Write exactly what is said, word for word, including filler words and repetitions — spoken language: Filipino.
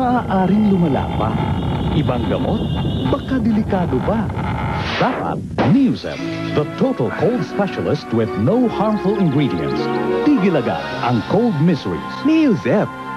maaaring lumala pa. Ibang gamot? Baka delikado pa. Dapat Neosep, the total cold specialist with no harmful ingredients. Tigil agad ang cold miseries. Neosep.